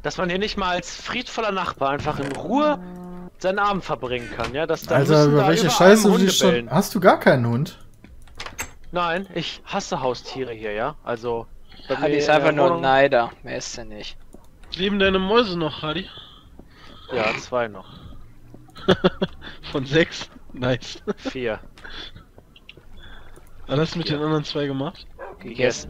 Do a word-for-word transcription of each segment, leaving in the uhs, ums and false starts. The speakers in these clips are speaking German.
dass man hier nicht mal als friedvoller Nachbar einfach in Ruhe seinen Abend verbringen kann, ja? Dass da Alter, über welche Scheiße du dich schon... Hast du gar keinen Hund? Nein, ich hasse Haustiere hier, ja? Also... Hadi ist einfach nur ein Neider, mehr ist er nicht. Leben deine Mäuse noch, Hadi? Ja, zwei noch. Von sechs? Nice. Vier. Was hast du mit ja. den anderen zwei gemacht? Gegessen.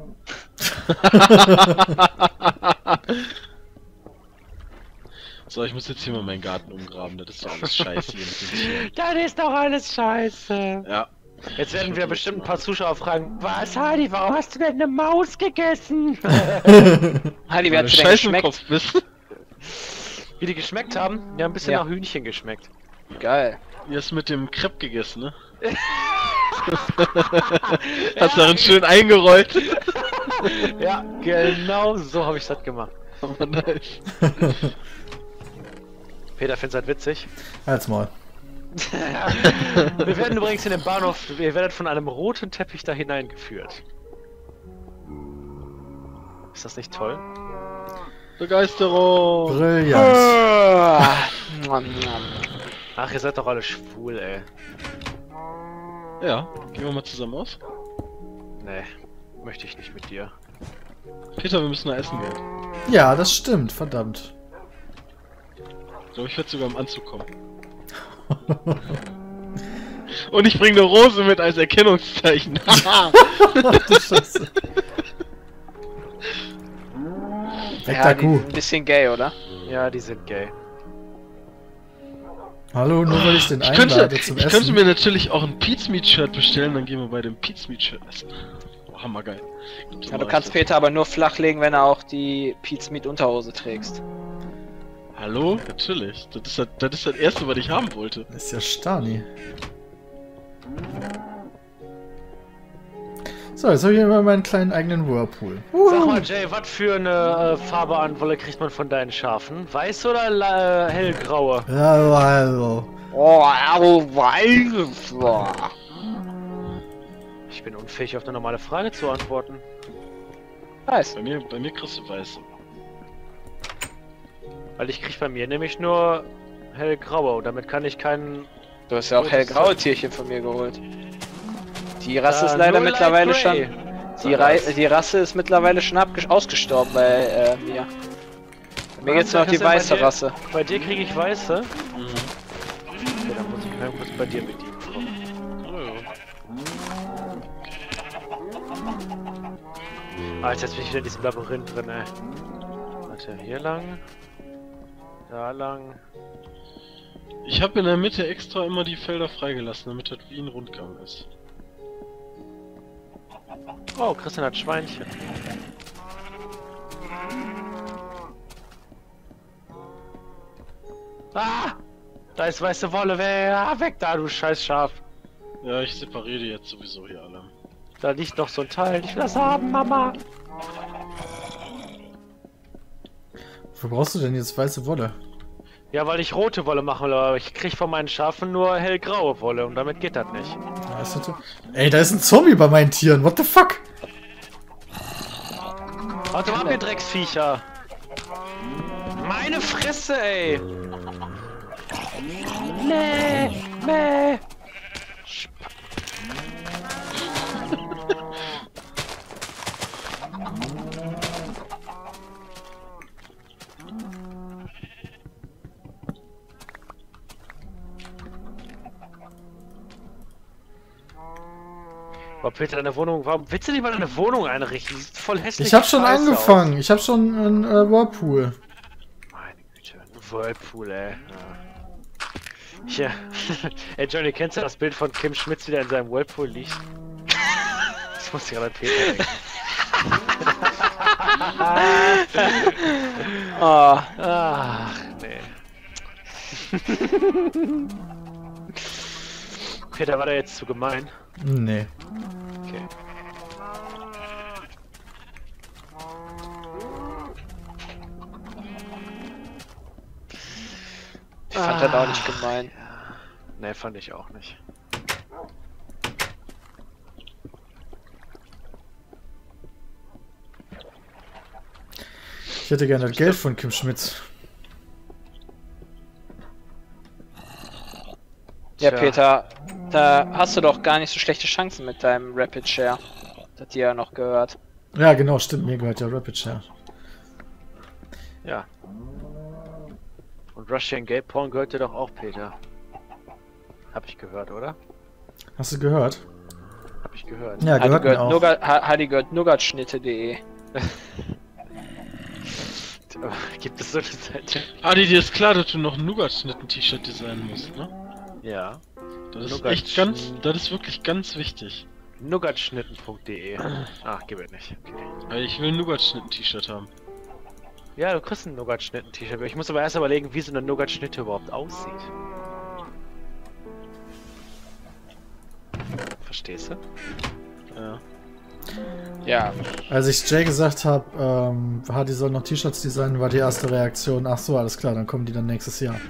So, ich muss jetzt hier mal meinen Garten umgraben, das ist doch alles scheiße hier mit den Tieren. Das ist doch alles scheiße. Ja. Jetzt werden wir bestimmt ein paar Zuschauer fragen, was, Hadi, warum hast du denn eine Maus gegessen? Hadi, wie hat sie denn geschmeckt? Bist. Wie die geschmeckt haben? Ja, ein bisschen ja. nach Hühnchen geschmeckt. Geil. Ihr hast mit dem Crepe gegessen, ne? Hast darin schön eingerollt. Ja, genau so habe ich das gemacht. Aber nice. Peter findet das witzig. Halt's mal. Wir werden übrigens in den Bahnhof, ihr werdet von einem roten Teppich da hineingeführt. Ist das nicht toll? Begeisterung! Brillant! Ach, ihr seid doch alle schwul, ey. Ja, gehen wir mal zusammen aus? Nee, möchte ich nicht mit dir. Peter, wir müssen da essen gehen. Ja, das stimmt, verdammt. Ich glaube, ich werde sogar im Anzug kommen. Und ich bringe eine Rose mit als Erkennungszeichen. Du Scheiße. Weg Ja, der die Kuh. sind ein bisschen gay, oder? Ja, die sind gay. Hallo, nur weil ich den Ich einlade könnte, zum ich Essen. könnte mir natürlich auch ein Pizmeat-Shirt bestellen, dann gehen wir bei dem Pizmeat-Shirt essen. Oh, hammergeil. Ja, du kannst Peter aber nur flachlegen, wenn er auch die Pizmeat-Unterhose trägst. Hallo? Natürlich. Das ist, das, das ist das erste, was ich haben wollte. Das ist ja Stani. So, jetzt habe ich immer meinen kleinen eigenen Whirlpool. Sag mal, Jay, was für eine äh, Farbe an Wolle kriegt man von deinen Schafen? Weiß oder äh, hellgraue? Ja, also. Oh, also weiß. Ich bin unfähig, auf eine normale Frage zu antworten. Weiß. Bei mir, bei mir kriegst du weiße. Weil ich krieg bei mir nämlich nur hellgraue und damit kann ich keinen... Du hast ja auch hellgraue Tierchen von mir geholt. Die Rasse Äh, ist leider nur mittlerweile Light schon... Grey. Die, Ra die Rasse ist mittlerweile schon ausgestorben bei äh, mir. Bei mir geht's nur noch die weiße bei dir, Rasse. Bei dir kriege ich weiße? Mhm. Okay, dann muss ich mal kurz bei dir bedienen. Alter, jetzt bin ich wieder in diesem Labyrinth drin, ey. Warte, hier lang. Da lang. Ich habe in der Mitte extra immer die Felder freigelassen, damit das wie ein Rundgang ist. Oh, Christian hat Schweinchen. Ah! Da ist weiße Wolle, wer? Weg da, du scheiß Schaf. Ja, ich separiere die jetzt sowieso hier alle. Da liegt noch so ein Teil. Ich will das haben, Mama. Wofür brauchst du denn jetzt weiße Wolle? Ja, weil ich rote Wolle machen will, aber ich krieg von meinen Schafen nur hellgraue Wolle und damit geht das nicht. Da ist ein Ey, da ist ein Zombie bei meinen Tieren. What the fuck? Warte mal, ihr Drecksviecher. Meine Fresse, ey. Nee, nee. Boah, Peter, deine Wohnung, warum willst du nicht mal deine Wohnung einrichten? Die sieht voll hässlich. Ich hab schon scheiße angefangen. aus. Ich hab schon einen äh, Whirlpool. Meine Güte, ein Whirlpool, ey. Ja. Ja. Ey, Johnny, kennst du das Bild von Kim Schmitz, wie der in seinem Whirlpool liegt? Das muss ich gerade an Peter denken. Oh. Ach, nee. Peter, war der jetzt zu gemein? Nee. Okay. Ich fand das auch nicht gemein. Ne, fand ich auch nicht. Ich hätte gerne das Geld von Kim Schmidt. Ja, Tja. Peter, da hast du doch gar nicht so schlechte Chancen mit deinem Rapid Share. Das hat dir ja noch gehört. Ja, genau, stimmt. Mir gehört ja Rapid Share. Ja. Und Russian Gay Porn gehört dir doch auch, Peter. Hab ich gehört, oder? Hast du gehört? Hab ich gehört. Ja, gehört mir auch. Hadi gehört nougatschnitte punkt de. Gibt es so eine Seite? Adi, dir ist klar, dass du noch ein Nougat-Schnitten-T-Shirt designen musst, ne? Ja. Das ist Nougat- echt ganz, das ist wirklich ganz wichtig. nougatschnitten punkt de. Ach, gib es nicht. Okay. Weil ich will ein Nougat-Schnitten-T-Shirt haben. Ja, du kriegst ein Nougat-Schnitten-T-Shirt. Ich muss aber erst überlegen, wie so eine Nougat-Schnitte überhaupt aussieht. Verstehst du? Ja. Ja, Als ich Jay gesagt habe, ähm, Hardy soll noch T-Shirts designen, war die erste Reaktion, ach so, alles klar, dann kommen die dann nächstes Jahr.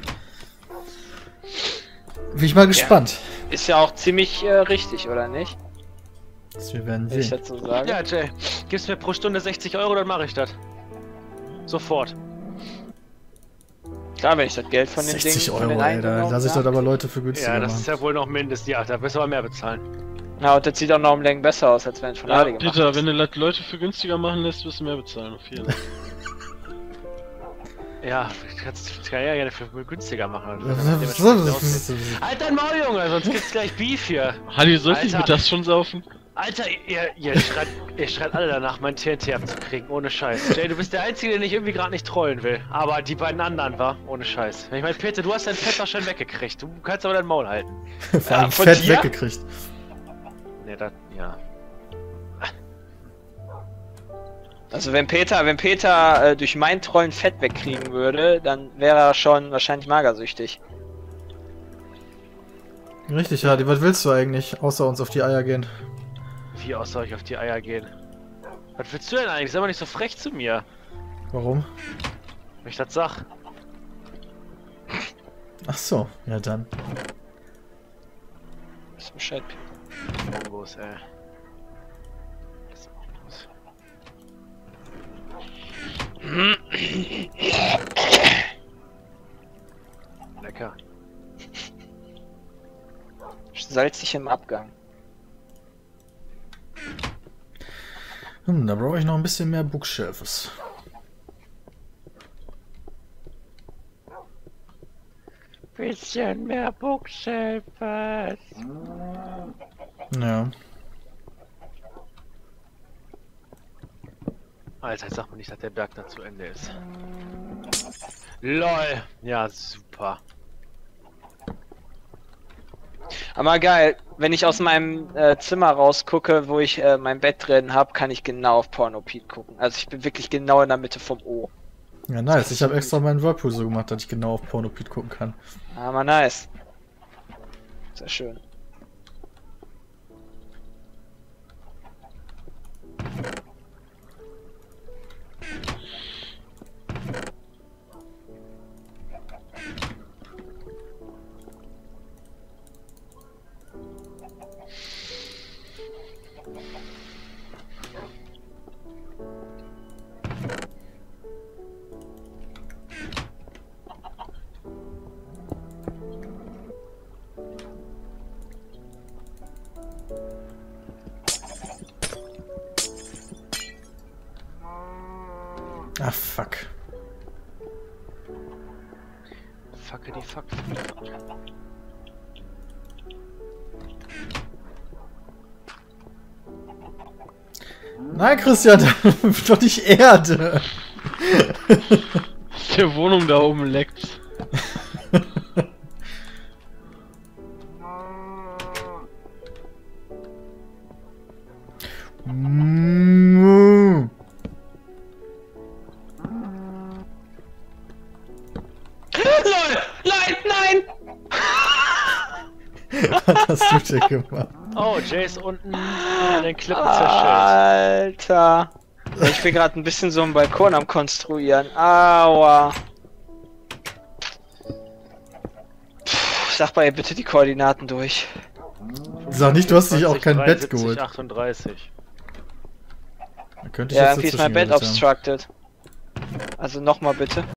Bin ich mal gespannt. ist ja auch ziemlich äh, richtig, oder nicht? Das wir werden Wenn ich sehen. das so sage. Ja, Jay, gibst mir pro Stunde sechzig Euro, dann mache ich das. Sofort. Klar, wenn ich das Geld von den Dingen sechzig von Euro, den ey, da Einnahmen lasse ich das habe. aber Leute für günstiger Ja, das machen. ist ja wohl noch Mindest. Ja, da wirst du aber mehr bezahlen. Ja, und das sieht auch noch um Längen besser aus, als wenn es von Ja, Hardy gemacht Peter, ist. wenn du das Leute für günstiger machen lässt, wirst du mehr bezahlen, auf jeden Fall. Ja, du kannst das kann ja gerne für günstiger machen. Alter, ein Maul, Junge, sonst gibt's gleich Beef hier. Hadi, sollte ich Alter. mir das schon saufen? Alter, ihr, ihr, schreit, ihr schreit alle danach, mein T N T abzukriegen, ohne Scheiß. Jay, du bist der Einzige, den ich irgendwie gerade nicht trollen will. Aber die beiden anderen war, ohne Scheiß. Ich meine, Peter, du hast dein Fett doch schon weggekriegt. Du kannst aber dein Maul halten. Vor allem von fett dir? weggekriegt. Ne, das, ja. Also wenn Peter, wenn Peter äh, durch mein Trollen Fett wegkriegen würde, dann wäre er schon wahrscheinlich magersüchtig. Richtig, Hardy, was willst du eigentlich, außer uns auf die Eier gehen? Wie aus soll ich auf die Eier gehen? Was willst du denn eigentlich? Sei mal nicht so frech zu mir, Warum? wenn ich das sag. Ach so, ja dann. Ist Bescheid, Peter. Mongos, ey. Was ist Mongos? Lecker. Salzig im Abgang. Hm, da brauche ich noch ein bisschen mehr Bookshelves. Bisschen mehr Bookshelves. Ja. Alter, jetzt sag mal nicht, dass der Berg da zu Ende ist. LOL! Ja, super. Aber geil, wenn ich aus meinem äh, Zimmer rausgucke, wo ich äh, mein Bett drin habe, kann ich genau auf Pornopede gucken. Also ich bin wirklich genau in der Mitte vom O. Ja, nice. Ich habe extra meinen Whirlpool so gemacht, dass ich genau auf Pornopede gucken kann. Aber nice. Sehr schön. Ah, fuck. Fuckity fuck, fuck, fuck. Nein, Christian, doch nicht Erde. Der Wohnung da oben leckt. Mm. LOL! Nein, nein! Was hast du denn gemacht? Oh, Jay ist unten an den Klippen Ah. zerschellt. Alter. Ich bin gerade ein bisschen so einen Balkon am konstruieren. Aua. Puh, sag mal bitte die Koordinaten durch. Sag nicht, du hast dich auch kein Bett dreiundsiebzig, geholt. achtunddreißig. Da könnte ich Ja, jetzt irgendwie ist mein Bett dazwischen geredet haben. obstructed. Also nochmal bitte.